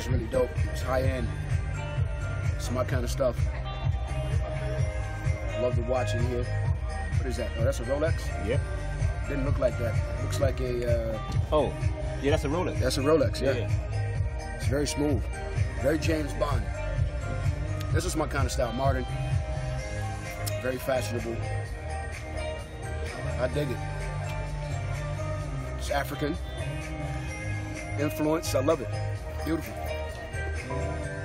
really dope. It's high end. It's my kind of stuff. Love the watch in here. What is that? Oh, that's a Rolex? Yeah. Didn't look like that. Looks like a... Oh, yeah, that's a Rolex. That's a Rolex, yeah. Yeah. It's very smooth. Very James Bond. This is my kind of style. Modern. Very fashionable. I dig it. It's African influence. I love it. Beautiful.